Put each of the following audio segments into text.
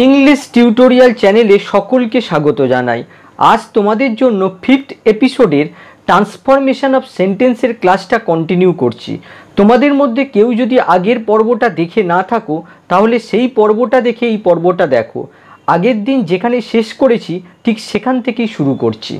English tutorial চ্যানেলে সকলকে স্বাগত জানাই। আজ তোমাদের জন্য 5th এপিসোডের ট্রান্সফরমেশন অফ সেন্টেন্সের ক্লাসটা কন্টিনিউ করছি। তোমাদের মধ্যে কেউ যদি আগের পর্বটা দেখে না থাকো তাহলে সেই পর্বটা দেখে এই পর্বটা দেখো। আগের দিন যেখানে শেষ করেছি ঠিক সেখান থেকেই শুরু করছি।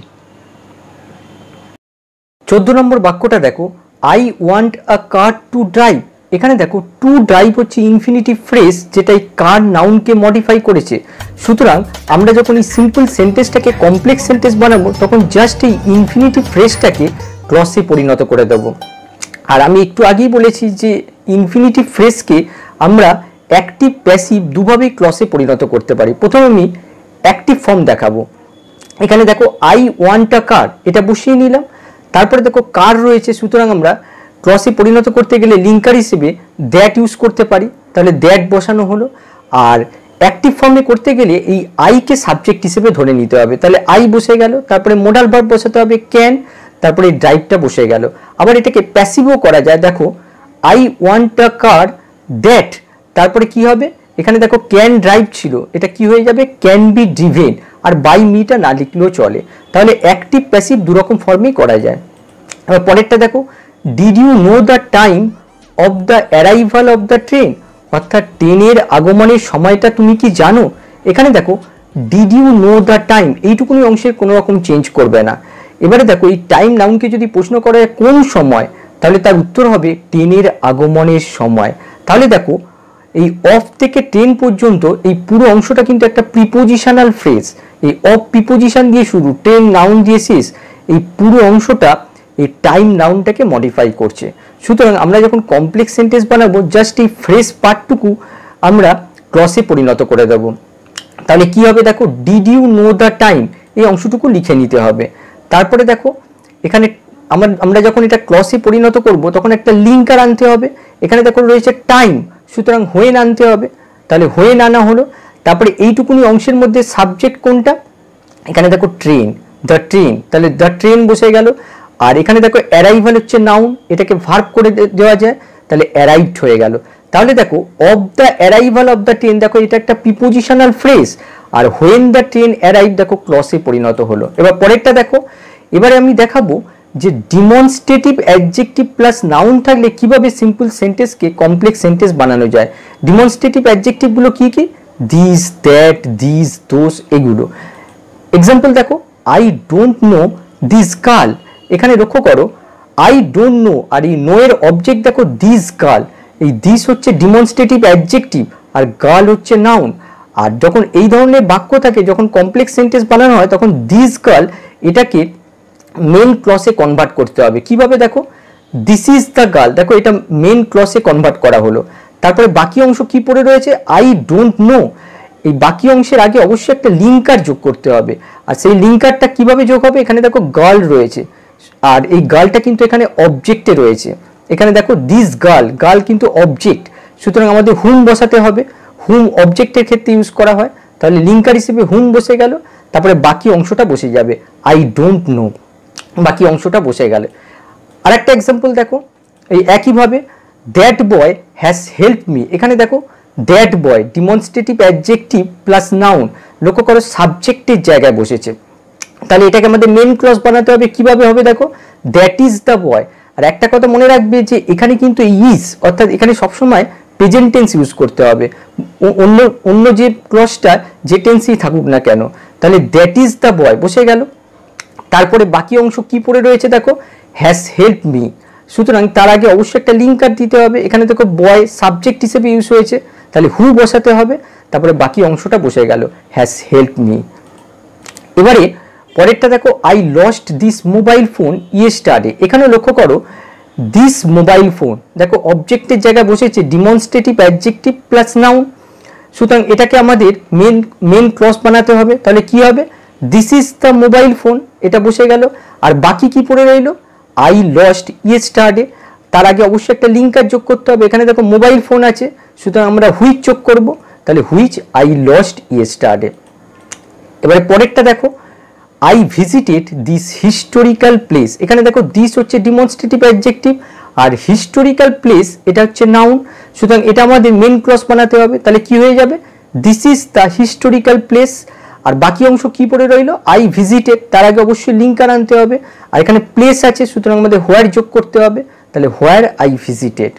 14 নম্বর বাক্যটা দেখো, I want a car to drive. এখানে দেখো টু ড্রাইভ হচ্ছে ইনফিনিটিভ ফ্রেজ, যেটা এই কার নাউনকে মডিফাই করেছে। সুতরাং আমরা যখন এই সিম্পল সেন্টেন্সটাকে কমপ্লেক্স সেন্টেন্স বানাবো তখন জাস্ট এই ইনফিনিটিভ ফ্রেজটাকে ক্লসে পরিণত করে দেবো। আর আমি একটু আগেই বলেছি যে ইনফিনিটিভ ফ্রেজকে আমরা অ্যাক্টিভ প্যাসিভ দুভাবেই ক্লসে পরিণত করতে পারি। প্রথমে আমি অ্যাক্টিভ ফর্ম দেখাবো। এখানে দেখো আই ওয়ান্ট আ কার, এটা বসিয়ে নিলাম। তারপরে দেখো কার রয়েছে, সুতরাং আমরা ক্লসে পরিণত করতে গেলে লিঙ্কার হিসেবে দ্যাট ইউজ করতে পারি, তাহলে দ্যাট বসানো হলো। আর অ্যাক্টিভ ফর্মে করতে গেলে এই আইকে সাবজেক্ট হিসেবে ধরে নিতে হবে, তাহলে আই বসে গেল। তারপরে মোডাল ভার্ব বসাতে হবে ক্যান, তারপরে ড্রাইভটা বসে গেল। আবার এটাকে প্যাসিভও করা যায়, দেখো I want a car that, তারপরে কি হবে, এখানে দেখো ক্যান ড্রাইভ ছিল, এটা কি হয়ে যাবে ক্যান বি ড্রিভেন। আর বাই মিটা না লিখলেও চলে, তাহলে অ্যাক্টিভ প্যাসিভ দুরকম ফর্মেই করা যায়। আবার পরেরটা দেখো, did you know the time of the arrival of the train, অর্থাৎ ট্রেনের আগমনের সময়টা তুমি কি জানো। এখানে দেখো did you know the time, এইটুকুনি অংশের কোনো রকম চেঞ্জ করবে না। এবারে দেখো এই টাইম নাউনকে যদি প্রশ্ন করা হয় কোন সময়, তাহলে তার উত্তর হবে ট্রেনের আগমনের সময়। তাহলে দেখো এই অফ থেকে ট্রেন পর্যন্ত এই পুরো অংশটা কিন্তু একটা প্রিপোজিশনাল ফ্রেজ। এই অফ প্রিপোজিশন দিয়ে শুরু, ট্রেন নাউন দিয়ে শেষ, এই পুরো অংশটা এই টাইম নাউনটাকে মডিফাই করছে। সুতরাং আমরা যখন কমপ্লেক্স সেন্টেন্স বানাবো জাস্ট এই ফ্রেজ পার্টটুকু আমরা ক্লসে পরিণত করে দেব। তাহলে কি হবে দেখো, did you know the time, এই অংশটুকু লিখে নিতে হবে। তারপরে দেখো এখানে আমরা যখন এটা ক্লসে পরিণত করব তখন একটা লিঙ্কার আনতে হবে। এখানে দেখো রয়েছে টাইম, সুতরাং হোয়েন আনতে হবে, তাহলে হোয়েন আনা হলো। তারপরে এইটুকুনি অংশের মধ্যে সাবজেক্ট কোনটা, এখানে দেখো ট্রেন, দ্য ট্রেন, তাহলে দ্য ট্রেন বসে গেল। আর এখানে দেখো অ্যারাইভাল হচ্ছে নাউন, এটাকে ভার্ব করে দেওয়া যায়, তাহলে অ্যারাইভড হয়ে গেল। তাহলে দেখো of the arrival of the train, দেখো এটা একটা প্রিপোজিশনাল ফ্রেজ। আর হোয়েন দ্য ট্রেন অ্যারাইভ, দেখো ক্লসে পরিণত হলো। এবার পরেরটা দেখো, এবারে আমি দেখাবো যে ডিমনস্ট্রেটিভ অ্যাডজেক্টিভ প্লাস নাউন থাকলে কিভাবে সিম্পল সেন্টেন্সকে কমপ্লেক্স সেন্টেন্স বানানো যায়। ডিমনস্ট্রেটিভ অ্যাডজেক্টিভগুলো কি কি, দিস, দ্যাট, দিস, দোস, এগুলো। এক্সাম্পল দেখো, I don't know this girl. এখানে লক্ষ্য করো আই ডোন্ট নো আর এই নো এর অবজেক্ট দেখো দিস গার্ল, এই দিস হচ্ছে ডিমনস্ট্রেটিভ অ্যাডজেক্টিভ আর গার্ল হচ্ছে নাউন। আর যখন এই ধরনের বাক্য থাকে, যখন কমপ্লেক্স সেন্টেন্স বানানো হয় তখন দিস গার্ল এটাকে মেন ক্লসে কনভার্ট করতে হবে। কিভাবে দেখো, দিস ইজ দ্য গার্ল, দেখো এটা মেন ক্লসে কনভার্ট করা হলো। তারপরে বাকি অংশ কি পড়ে রয়েছে, আই ডোন্ট নো, এই বাকি অংশের আগে অবশ্যই একটা লিঙ্কার যোগ করতে হবে। আর সেই লিঙ্কারটা কিভাবে যোগ হবে, এখানে দেখো গার্ল রয়েছে, আর এই গার্লটা কিন্তু এখানে অবজেক্টে রয়েছে। এখানে দেখো দিস গার্ল, গার্ল কিন্তু অবজেক্ট, সুতরাং আমাদের হুম বসাতে হবে। হুম অবজেক্টের ক্ষেত্রে ইউজ করা হয়, তাহলে লিঙ্কার হিসেবে হুম বসে গেল। তারপরে বাকি অংশটা বসে যাবে, আই ডোন্ট নো, বাকি অংশটা বসে গেল। আরেকটা এক্সাম্পল দেখো, এই একইভাবে that boy has help me. এখানে দেখো that boy demonstrative adjective plus noun, লক্ষ্য করো সাবজেক্টের জায়গায় বসেছে, তাহলে এটাকে আমাদের মেন ক্লজ বানাতে হবে। কিভাবে হবে দেখো, দ্যাট ইজ দ্য বয়। আর একটা কথা মনে রাখবে যে এখানে কিন্তু ইজ, অর্থাৎ এখানে সবসময় প্রেজেন্ট টেন্স ইউজ করতে হবে, অন্য যে ক্লজটা যে টেন্সই থাকুক না কেন। তাহলে দ্যাট ইজ দ্য বয় বসে গেল। তারপরে বাকি অংশ কি পড়ে রয়েছে দেখো, হ্যাজ হেল্প মি, সুতরাং তার আগে অবশ্যই একটা লিঙ্কার দিতে হবে। এখানে দেখো বয় সাবজেক্ট হিসেবে ইউজ হয়েছে, তাহলে হু বসাতে হবে। তারপরে বাকি অংশটা বসে গেল, হ্যাজ হেল্প মি। এবারে পরেরটা দেখো, I lost this mobile phone yesterday. এখানে লক্ষ্য করো দিস মোবাইল ফোন, দেখো অবজেক্টের জায়গায় বসেছে ডিমনস্ট্রেটিভ অ্যাডজেক্টিভ প্লাস নাউন, সুতরাং এটাকে আমাদের মেন ক্লজ বানাতে হবে। তাহলে কি হবে, this is the mobile phone, এটা বসে গেল। আর বাকি কি পড়ে রইল, আই লস্ট ইয়েস্টারডে, তার আগে অবশ্যই একটা লিঙ্কার যোগ করতে হবে। এখানে দেখো মোবাইল ফোন আছে, সুতরাং আমরা হুইচ যোগ করব, তাহলে হুইচ আই লস্ট ইয়েস্টারডে। এবারে পরেরটা দেখো, I visited this historical place. এখানে দেখো দিস হচ্ছে ডিমনস্ট্রেটিভ অ্যাডজেক্টিভ আর হিস্টোরিক্যাল প্লেস এটা হচ্ছে নাউন, সুতরাং এটা আমাদের মেন ক্লজ বানাতে হবে। তাহলে কি হয়ে যাবে, this is the historical place. আর বাকি অংশ কি পড়ে রইল, আই ভিজিটেড, তার আগে অবশ্যই লিঙ্কার আনতে হবে, আর এখানে প্লেস আছে সুতরাং আমাদের হোয়ার যোগ করতে হবে, তাহলে হোয়ার আই ভিজিটেড।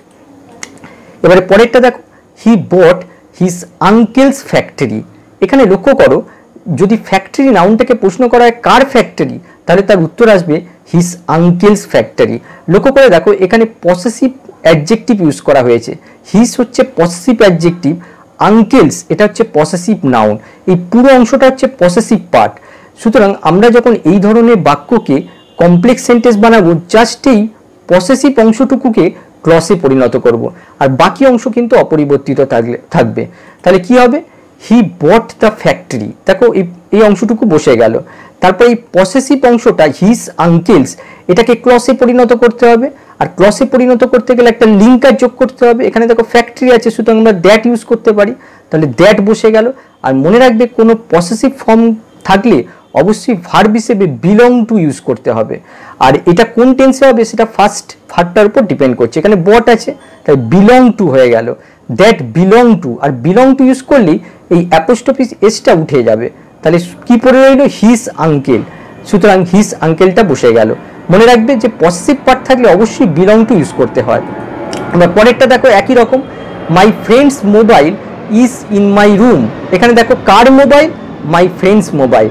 এবারে পরেরটা দেখো, he bought his uncle's factory. এখানে লক্ষ্য করো, যদি ফ্যাক্টরি নাউনটাকে প্রশ্ন করা হয় কার ফ্যাক্টরি, তাহলে তার উত্তর আসবে হিজ আঙ্কেলস ফ্যাক্টরি। লক্ষ্য করে দেখো এখানে পসেসিভ অ্যাডজেক্টিভ ইউজ করা হয়েছে। হিজ হচ্ছে পসেসিভ অ্যাডজেক্টিভ, আঙ্কেলস এটা হচ্ছে পসেসিভ নাউন, এই পুরো অংশটা হচ্ছে পসেসিভ পার্ট। সুতরাং আমরা যখন এই ধরনের বাক্যকে কমপ্লেক্স সেন্টেন্স বানাবো, জাস্ট এই পসেসিভ অংশটুকুকে ক্লসে পরিণত করব, আর বাকি অংশ কিন্তু অপরিবর্তিত থাকবে। তাহলে কি হবে, হি বট দ্য ফ্যাক্টরি, দেখো এই অংশটুকু বসে গেল। তারপর এই পসেসিভ অংশটা হিজ আঙ্কেলস, এটাকে ক্লসে পরিণত করতে হবে, আর ক্লসে পরিণত করতে গেলে একটা লিঙ্কার যোগ করতে হবে। এখানে দেখো ফ্যাক্টরি আছে সুতরাং আমরা দ্যাট ইউজ করতে পারি, তাহলে দ্যাট বসে গেল। আর মনে রাখবে কোনো পসেসিভ ফর্ম থাকলে অবশ্যই ভার্ব হিসেবে বিলং টু ইউজ করতে হবে, আর এটা কোন টেন্সে হবে সেটা ফার্স্ট ভার্বটার উপর ডিপেন্ড করছে। এখানে বট আছে তাই বিলং টু হয়ে গেল, দ্যাট বিলং টু, আর বিলং টু ইউজ করলেই এই অ্যাপোস্ট্রফি এসটা উঠে যাবে, তাহলে কি পড়ে রইল হিজ আঙ্কেল, সুতরাং হিজ আঙ্কেলটা বসে গেল। মনে রাখবে যে পসেসিভ পার্ট থাকলে অবশ্যই বিলং টু ইউজ করতে হয়। আমরা পরেরটা দেখো একই রকম, my friend's mobile is in my room. এখানে দেখো কার মোবাইল, মাই ফ্রেন্ডস মোবাইল,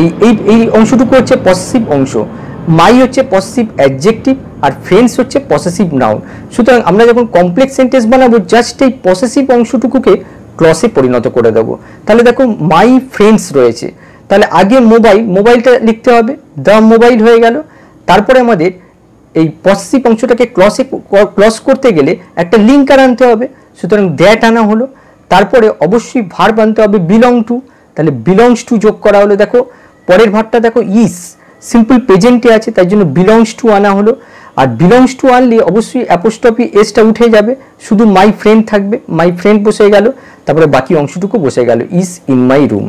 এই অংশটুকু হচ্ছে পসেসিভ অংশ। মাই হচ্ছে পসেসিভ অ্যাডজেক্টিভ আর ফ্রেন্ডস হচ্ছে পসেসিভ নাউন। সুতরাং আমরা যখন কমপ্লেক্স সেন্টেন্স বানাবো জাস্ট এই পসেসিভ অংশটুকুকে ক্লসে পরিণত করে দেবো। তাহলে দেখো মাই ফ্রেন্ডস রয়েছে, তাহলে আগে মোবাইলটা লিখতে হবে, দ্য মোবাইল হয়ে গেল। তারপরে আমাদের এই পসেসিভ অংশটাকে ক্লস করতে গেলে একটা লিঙ্কার আনতে হবে, সুতরাং দ্যাট আনা হলো। তারপরে অবশ্যই ভার্ব আনতে হবে বিলং টু, তাহলে বিলংস টু যোগ করা হলো। দেখো পরের ভার্বটা দেখো ইজ, সিম্পল প্রেজেন্টে আছে তাই জন্য বিলংস টু আনা হলো, আর বিলংস টু আনলে অবশ্যই অ্যাপোস্ট্রফি এসটা উঠে যাবে, শুধু মাই ফ্রেন্ড থাকবে, মাই ফ্রেন্ড বসে গেল, তারপরে বাকি অংশটুকু বসে গেল ইজ ইন মাই রুম।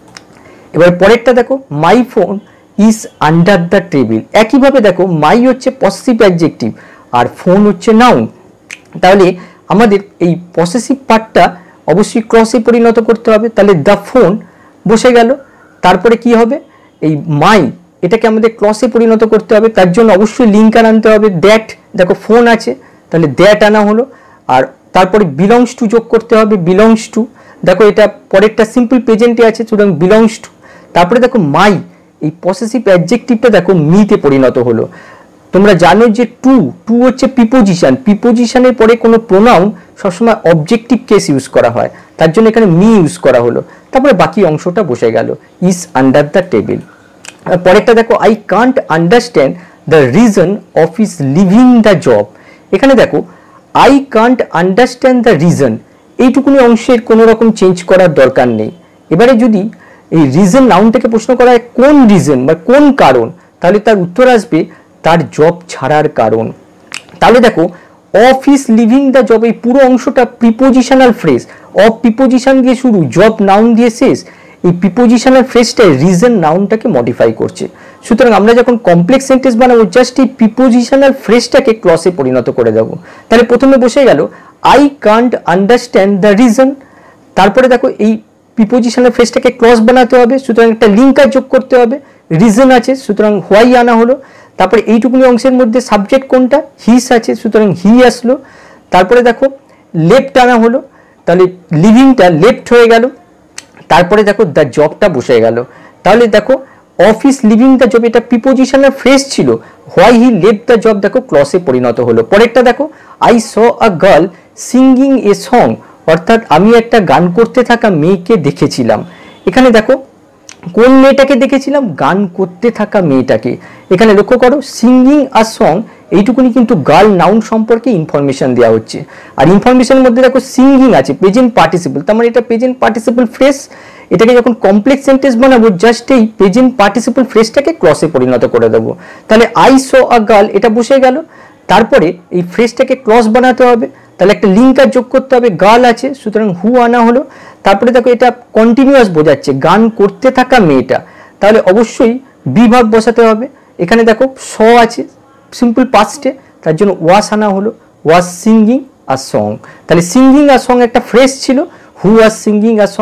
এবার পরেরটা দেখো, my phone is under the table. একইভাবে দেখো মাই হচ্ছে পসেসিভ অ্যাডজেক্টিভ আর ফোন হচ্ছে নাউন, তাহলে আমাদের এই পসেসিভ পার্টটা অবশ্যই ক্লসে পরিণত করতে হবে, তাহলে দ্য ফোন বসে গেল। তারপরে কি হবে, এই মাই এটাকে আমাদের ক্লসে পরিণত করতে হবে, তার জন্য অবশ্যই লিঙ্কার আনতে হবে, দ্যাট, দেখো ফোন আছে তাহলে দ্যাট আনা হলো, আর তারপরে বিলংস টু যোগ করতে হবে, বিলংস টু, দেখো এটা পরেরটা সিম্পল প্রেজেন্টে আছে সুতরাং বিলংস টু। তারপরে দেখো মাই, এই পসেসিভ অ্যাডজেক্টিভটা দেখো মিতে পরিণত হলো। তোমরা জানো যে টু হচ্ছে প্রিপোজিশন, প্রিপোজিশনের পরে কোনো প্রোনাউন সবসময় অবজেক্টিভ কেস ইউজ করা হয়, তার জন্য এখানে মি ইউজ করা হলো। তারপরে বাকি অংশটা বসে গেল ইজ আন্ডার দ্য টেবিল। পরেরটা দেখো, I can't understand the reason of his leaving the job. এখানে দেখো I can't understand the reason, এইটুকুনি অংশের কোনো রকম চেঞ্জ করার দরকার নেই। এবারে যদি এই রিজন নাউনটাকে প্রশ্ন করা হয় কোন রিজন বা কোন কারণ, তাহলে তার উত্তর আসবে তার জব ছাড়ার কারণ। তাহলে দেখো of his leaving the job, এই পুরো অংশটা প্রিপোজিশনাল ফ্রেজ, অফ প্রিপোজিশন দিয়ে শুরু, জব নাউন দিয়ে শেষ, এই প্রিপোজিশনাল ফ্রেজটাই রিজন নাউনটাকে মডিফাই করছে। সুতরাং আমরা যখন কমপ্লেক্স সেন্টেন্স বানাবো জাস্ট এই প্রিপোজিশনাল ফ্রেজটাকে ক্লসে পরিণত করে দেবো। তাহলে প্রথমে বসে গেল I can't understand the reason, তারপরে দেখো এই প্রিপোজিশনাল ফ্রেজটাকে ক্লস বানাতে হবে, সুতরাং একটা লিঙ্কার যোগ করতে হবে, রিজন আছে সুতরাং হোয়াই আনা হলো। তারপরে এইটুকুনি অংশের মধ্যে সাবজেক্ট কোনটা, হিস আছে সুতরাং হি আসলো। তারপরে দেখো লেফট আনা হলো, তাহলে লিভিংটা লেফট হয়ে গেল। তারপরে দেখো দ্য জবটা বসে গেল, তাহলে দেখো অফিস লিভিং দ্য জব, এটা প্রিপোজিশনাল ফ্রেজ ছিল, why he left the job দেখো ক্লসে পরিণত হলো। পরেরটা দেখো, I saw a girl singing a song, অর্থাৎ আমি একটা গান করতে থাকা মেয়েকে দেখেছিলাম। এখানে দেখো কোন মেয়েটাকে দেখেছিলাম, গান করতে থাকা মেয়েটাকে। এখানে লক্ষ্য করো সিঙ্গিং আ সং, এইটুকুনি কিন্তু গার্ল নাউন সম্পর্কে ইনফরমেশন দেওয়া হচ্ছে, আর ইনফরমেশনের মধ্যে দেখো সিঙ্গিং আছে প্রেজেন্ট পার্টিসিপল, তার মানে এটা প্রেজেন্ট পার্টিসিপল ফ্রেজ। এটাকে যখন কমপ্লেক্স সেন্টেন্স বানাবো জাস্ট এই প্রেজেন্ট পার্টিসিপল ফ্রেজটাকে ক্লসে পরিণত করে দেবো। তাহলে আই স আ গার্ল এটা বসে গেল, তারপরে এই ফ্রেজটাকে ক্লস বানাতে হবে, তাহলে একটা লিঙ্কার যোগ করতে হবে, গার্ল আছে সুতরাং হু আনা হলো। তারপরে দেখো এটা কন্টিনিউয়াস বোঝাচ্ছে গান করতে থাকা মেয়েটা, তাহলে অবশ্যই বিভাগ বসাতে হবে। এখানে দেখো স আছে সিম্পল পাস্টে, তার জন্য ওয়াস আনা হলো, ওয়াস সিঙ্গিং আ সং। তাহলে সিঙ্গিং আ সং একটা ফ্রেজ ছিল, who was singing a song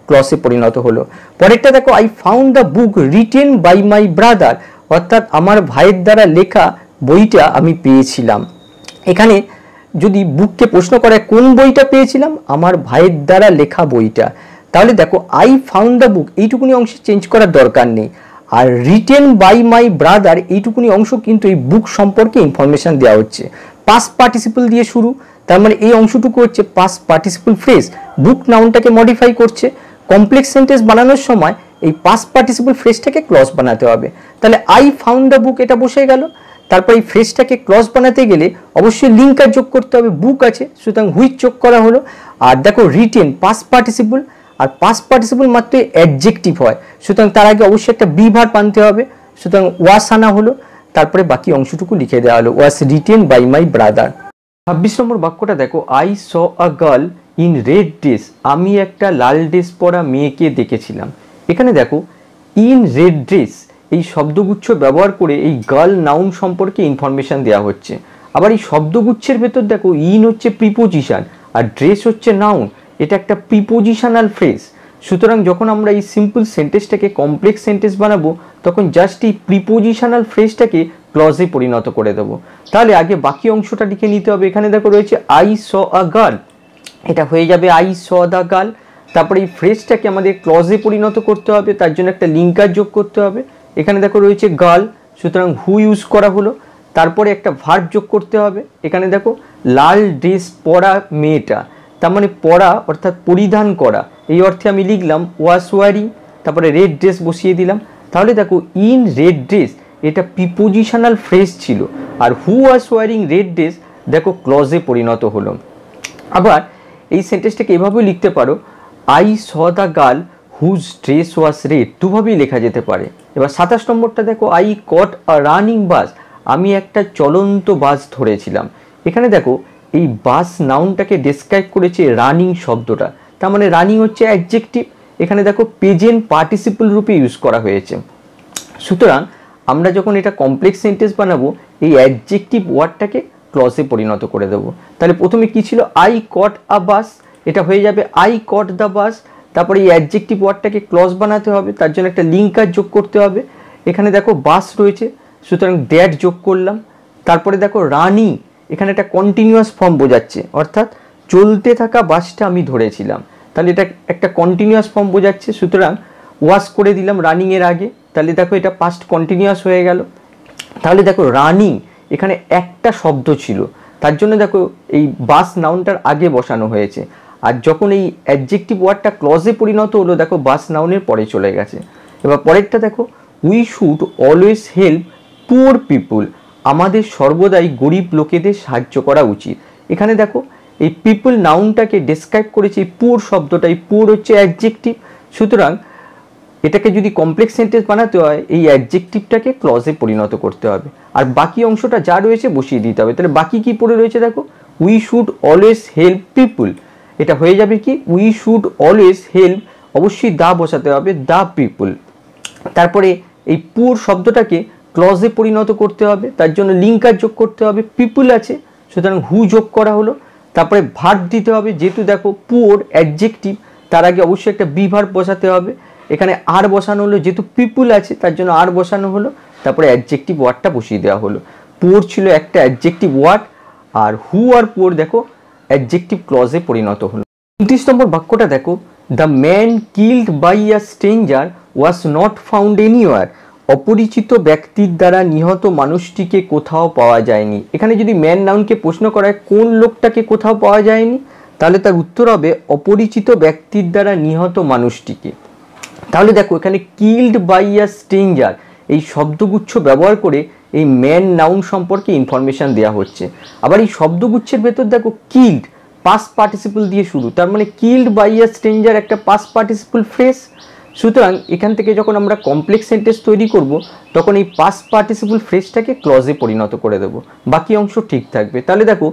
ক্লজে পরিণত হলো। পরেরটা দেখো, I found the book written by my brother, অর্থাৎ আমার ভাইয়ের দ্বারা লেখা বইটা আমি পেয়েছিলাম। এখানে যদি বুককে প্রশ্ন করে কোন বইটা পেয়েছিলাম, আমার ভাইয়ের দ্বারা লেখা বইটা, তাহলে দেখো আই ফাউন্ড দ্য বুক এইটুকুনি অংশে চেঞ্জ করার দরকার নেই। আর রিটেন বাই মাই ব্রাদার এইটুকুনি অংশ কিন্তু এই বুক সম্পর্কে ইনফরমেশন দেওয়া হচ্ছে। পাস্ট পার্টিসিপল দিয়ে শুরু, তার মানে এই অংশটুকু হচ্ছে পাস্ট পার্টিসিপল ফ্রেজ, বুক নাউনটাকে মডিফাই করছে। কমপ্লেক্স সেন্টেন্স বানানোর সময় এই পাস্ট পার্টিসিপল ফ্রেজটাকে ক্লজ বানাতে হবে। তাহলে আই ফাউন্ড দ্য বুক এটা বসে গেল। তারপর এই ফ্রেজটাকে ক্লজ বানাতে গেলে অবশ্যই লিঙ্কার যোগ করতে হবে, বুক আছে সুতরাং হুইচ যোগ করা হলো। আর দেখো রিটেন পাস্ট পার্টিসিপল, আর পাস্ট পার্টিসিপল মাত্র অ্যাডজেক্টিভ হয়, সুতরাং তার আগে অবশ্যই একটা বি ভার্ব আনতে হবে, সুতরাং ওয়াস আনা হলো। তারপরে বাকি অংশটুকু লিখে দেওয়া হলো, was written by my brother. 26 নম্বর বাক্যটা দেখো, I saw a girl in red dress, আমি একটা লাল ড্রেস পরা মেয়েকে দেখেছিলাম। এখানে দেখো ইন রেড ড্রেস এই শব্দগুচ্ছ ব্যবহার করে এই গার্ল নাউন সম্পর্কে ইনফরমেশন দেওয়া হচ্ছে। আবার এই শব্দগুচ্ছের ভেতর দেখো ইন হচ্ছে প্রিপোজিশন আর ড্রেস হচ্ছে নাউন, এটা একটা প্রিপোজিশনাল ফ্রেজ। সুতরাং যখন আমরা এই সিম্পল সেন্টেন্সটাকে কমপ্লেক্স সেন্টেন্স বানাবো তখন জাস্ট এই প্রিপোজিশনাল ফ্রেজটাকে ক্লজে পরিণত করে দেবো। তাহলে আগে বাকি অংশটা লিখে নিতে হবে। এখানে দেখো রয়েছে আই স আ গার্ল, এটা হয়ে যাবে আই স দ্য গার্ল। তারপরে এই ফ্রেজটাকে আমাদের ক্লজে পরিণত করতে হবে, তার জন্য একটা লিঙ্কার যোগ করতে হবে। এখানে দেখো রয়েছে গার্ল, সুতরাং হু ইউজ করা হলো। তারপরে একটা ভার্ব যোগ করতে হবে। এখানে দেখো লাল ড্রেস পরা মেয়েটা, তার মানে পরা অর্থাৎ পরিধান করা, এই অর্থে আমি লিখলাম ওয়াস ওয়ারিং, তারপরে রেড ড্রেস বসিয়ে দিলাম। তাহলে দেখো ইন রেড ড্রেস এটা প্রিপোজিশনাল ফ্রেজ ছিল, আর who was wearing red dress দেখো ক্লজে পরিণত হলো। আবার এই সেন্টেন্সটাকে এভাবেও লিখতে পারো, I saw the girl whose dress was red, দুভাবেই লেখা যেতে পারে। এবার 27 নম্বরটা দেখো, I caught a running bus, আমি একটা চলন্ত বাস ধরেছিলাম। এখানে দেখো এই বাস নাউনটাকে ডেসক্রাইব করেছে রানিং শব্দটা, তার মানে রানিং হচ্ছে অ্যাডজেক্টিভ। এখানে দেখো প্রেজেন্ট পার্টিসিপল রূপে ইউজ করা হয়েছে। সুতরাং আমরা যখন এটা কমপ্লেক্স সেন্টেন্স বানাবো এই অ্যাডজেক্টিভ ওয়ার্ডটাকে ক্লজে পরিণত করে দেবো। তাহলে প্রথমে কি ছিল, আই কট আ বাস, এটা হয়ে যাবে আই কট দ্য বাস। তারপরে এই অ্যাডজেক্টিভ ওয়ার্ডটাকে ক্লজ বানাতে হবে, তার জন্য একটা লিঙ্কার যোগ করতে হবে। এখানে দেখো বাস রয়েছে, সুতরাং দ্যাট যোগ করলাম। তারপরে দেখো রানিং, এখানে একটা কন্টিনিউয়াস ফর্ম বোঝাচ্ছে, অর্থাৎ চলতে থাকা বাসটা আমি ধরেছিলাম, তাহলে এটা একটা কন্টিনিউয়াস ফর্ম বোঝাচ্ছে, সুতরাং ওয়াশ করে দিলাম রানিংয়ের আগে। তাহলে দেখো এটা পাস্ট কন্টিনিউয়াস হয়ে গেল। তাহলে দেখো রানিং এখানে একটা শব্দ ছিল, তার জন্য দেখো এই বাস নাউনটার আগে বসানো হয়েছে। আর যখন এই অ্যাডজেক্টিভ ওয়ার্ডটা ক্লজে পরিণত হলো দেখো বাস নাউনের পরে চলে গেছে। এবার পরেরটা দেখো, we should always help poor people, আমাদের সর্বদাই গরিব লোকেদের সাহায্য করা উচিত। এখানে দেখো এই পিপল নাউনটাকে ডেসক্রাইব করেছে এই পুয়ার শব্দটা, এই পুয়ার হচ্ছে অ্যাডজেক্টিভ। সুতরাং এটাকে যদি কমপ্লেক্স সেন্টেন্স বানাতে হয় এই অ্যাডজেক্টিভটাকে ক্লজে পরিণত করতে হবে, আর বাকি অংশটা যা রয়েছে বসিয়ে দিতে হবে। তাহলে বাকি কি পড়ে রয়েছে দেখো, we should always help people, এটা হয়ে যাবে কি উই শুড অলওয়েজ হেল্প, অবশ্যই দা বসাতে হবে, দা পিপুল। তারপরে এই পুয়ার শব্দটাকে ক্লজে পরিণত করতে হবে, তার জন্য লিঙ্কার যোগ করতে হবে, পিপুল আছে সুতরাং হু যোগ করা হলো। তারপরে ভার্ব দিতে হবে, যেহেতু দেখো পুয়ার অ্যাডজেক্টিভ তার আগে অবশ্যই একটা বি ভার্ব বসাতে হবে। এখানে আর বসানো হলো, যেহেতু পিপুল আছে তার জন্য আর বসানো হলো, তারপরে অ্যাডজেক্টিভ ওয়ার্ডটা বসিয়ে দেওয়া হলো। পুয়ার ছিল একটা অ্যাডজেক্টিভ ওয়ার্ড, আর হু আর পুয়ার দেখো অ্যাডজেক্টিভ ক্লজে পরিণত হলো। 29 নম্বর বাক্যটা দেখো, the man killed by a stranger was not found anywhere, অপরিচিত ব্যক্তির দ্বারা নিহত মানুষটিকে কোথাও পাওয়া যায়নি। এখানে যদি ম্যান নাউনকে প্রশ্ন করা হয় কোন লোকটাকে কোথাও পাওয়া যায়নি, তাহলে তার উত্তর হবে অপরিচিত ব্যক্তির দ্বারা নিহত মানুষটিকে। তাহলে দেখো এখানে কিল্ড বাই আ স্ট্রেঞ্জার এই শব্দগুচ্ছ ব্যবহার করে এই ম্যান নাউন সম্পর্কে ইনফরমেশন দেওয়া হচ্ছে। আবার এই শব্দগুচ্ছের ভেতর দেখো কিল্ড পাস্ট পার্টিসিপল দিয়ে শুরু, তার মানে কিল্ড বাই আ স্ট্রেঞ্জার একটা পাস্ট পার্টিসিপল ফ্রেজ। সুতরাং এখান থেকে যখন আমরা কমপ্লেক্স সেন্টেন্স তৈরি করব তখন এই পাস্ট পার্টিসিপল ফ্রেজটাকে ক্লজে পরিণত করে দেব, বাকি অংশ ঠিক থাকবে। তাহলে দেখো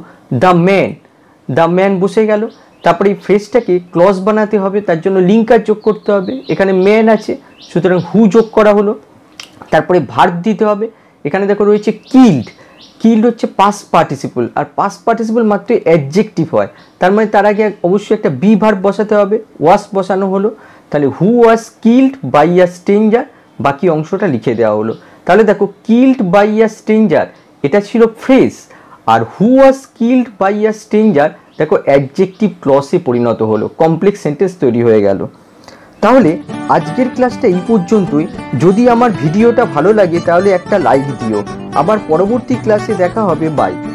দ্য ম্যান বসে গেল। তারপরে এই ফ্রেজটাকে ক্লজ বানাতে হবে, তার জন্য লিঙ্কার যোগ করতে হবে। এখানে ম্যান আছে সুতরাং হু যোগ করা হলো। তারপরে ভার্ব দিতে হবে, এখানে দেখো রয়েছে কিল্ড, কিল্ড হচ্ছে পাস্ট পার্টিসিপল, আর পাস্ট পার্টিসিপল মাত্র অ্যাডজেক্টিভ হয়, তার মানে তার আগে অবশ্যই একটা বি ভার্ব বসাতে হবে, ওয়াস বসানো হলো। তাহলে who was killed by a stranger, বাকি অংশটা লিখে দেওয়া হলো। তাহলে দেখো কিল্ড বাই আ স্ট্রেঞ্জার এটা ছিল ফ্রেজ, আর who was killed by a stranger দেখো অ্যাডজেক্টিভ ক্লসে পরিণত হলো, কমপ্লেক্স সেন্টেন্স তৈরি হয়ে গেল। তাহলে আজকের ক্লাসটা এই পর্যন্তই। যদি আমার ভিডিওটা ভালো লাগে তাহলে একটা লাইক দিও। আবার পরবর্তী ক্লাসে দেখা হবে। বাই।